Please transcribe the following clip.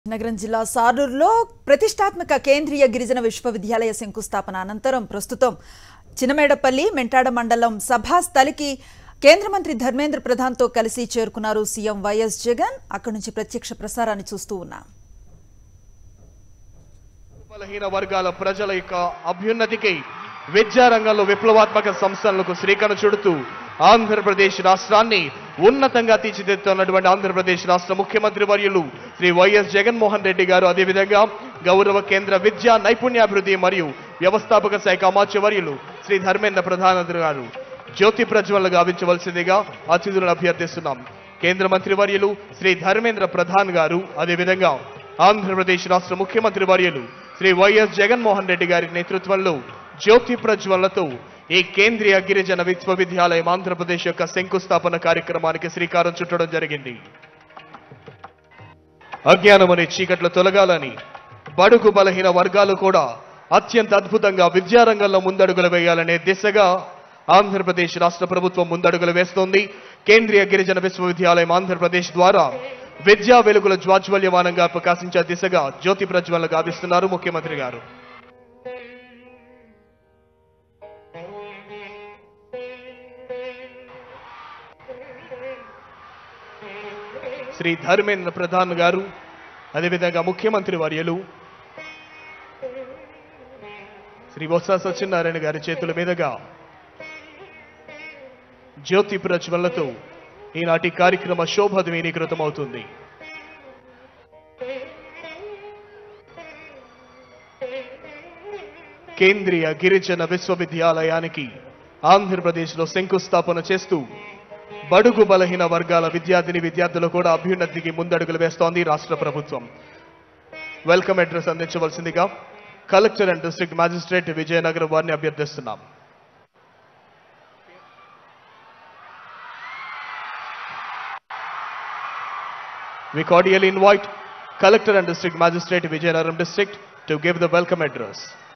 నగరం జిల్లా సారూరులో ప్రతిష్టాత్మక కేంద్రీయ గిరిజన విశ్వవిద్యాలయ శంకుస్థాపన అనంతరం ప్రస్తుతం చినమేడపల్లి మెంటాడ మండలం సభా స్థలికి కేంద్ర మంత్రి ధర్మేంద్ర ప్రధాన్ తో కలిసి చేరుకున్నారు సీఎం వైఎస్ జగన్. అక్కడి నుంచి ప్రత్యక్ష ప్రసారాన్ని చూస్తూ ఉన్నాం. బలహీన వర్గాల ప్రజల యొక్క అభ్యున్నతికి విద్యా రంగంలో విప్లవాత్మక సంస్థలకు శ్రీకారం చుడుతూ ఆంధ్రప్రదేశ్ రాష్ట్రాన్ని ఉన్నతంగా తీర్చిదిద్దుతున్నటువంటి ఆంధ్రప్రదేశ్ రాష్ట్ర ముఖ్యమంత్రి వర్యులు శ్రీ వైఎస్ జగన్మోహన్ రెడ్డి గారు, అదేవిధంగా గౌరవ కేంద్ర విద్యా నైపుణ్యాభివృద్ధి మరియు వ్యవస్థాపక శాఖ అమాత్య వర్యులు శ్రీ ధర్మేంద్ర ప్రధాన్ గారు జ్యోతి ప్రజ్వలన గావించవలసిందిగా అతిథులను అభ్యర్థిస్తున్నాం. కేంద్ర మంత్రి వర్యులు శ్రీ ధర్మేంద్ర ప్రధాన్ గారు, అదేవిధంగా ఆంధ్రప్రదేశ్ రాష్ట్ర ముఖ్యమంత్రి వర్యులు శ్రీ వైఎస్ జగన్మోహన్ రెడ్డి గారి నేతృత్వంలో జ్యోతి ప్రజ్వలనతో ఈ కేంద్రీయ గిరిజన విశ్వవిద్యాలయం ఆంధ్రప్రదేశ్ యొక్క శంకుస్థాపన కార్యక్రమానికి శ్రీకారం చుట్టడం జరిగింది. అజ్ఞానం అనే చీకట్లు తొలగాలని, బడుగు బలహీన వర్గాలు కూడా అత్యంత అద్భుతంగా విద్యారంగంలో ముందడుగులు వేయాలనే దిశగా ఆంధ్రప్రదేశ్ రాష్ట్ర ప్రభుత్వం ముందడుగులు వేస్తోంది. కేంద్రీయ గిరిజన విశ్వవిద్యాలయం ఆంధ్రప్రదేశ్ ద్వారా విద్యా వెలుగుల జ్వాజ్వల్యమానంగా ప్రకాశించే దిశగా జ్యోతి ప్రజ్వలన గావిస్తున్నారు ముఖ్యమంత్రి గారు. శ్రీ ధర్మేంద్ర ప్రధాన్ గారు, అదేవిధంగా ముఖ్యమంత్రి వర్యులు శ్రీ బొత్స సత్యనారాయణ గారి చేతుల మీదుగా జ్యోతి ప్రజ్వలనతో ఈనాటి కార్యక్రమ శోభాధీకృతమవుతుంది. కేంద్రీయ గిరిజన విశ్వవిద్యాలయానికి ఆంధ్రప్రదేశ్లో శంకుస్థాపన చేస్తూ బడుగు బలహీన వర్గాల విద్యార్థులు కూడా అభ్యున్నతికి ముందడుగులు వేస్తోంది రాష్ట్ర ప్రభుత్వం. వెల్కమ్ అడ్రస్ అందించవలసిందిగా collector and district magistrate Vizianagaram వారిని అభ్యర్థిస్తున్నాం. We cordially invite Collector and District Magistrate Vijayanagaram District to give the welcome address.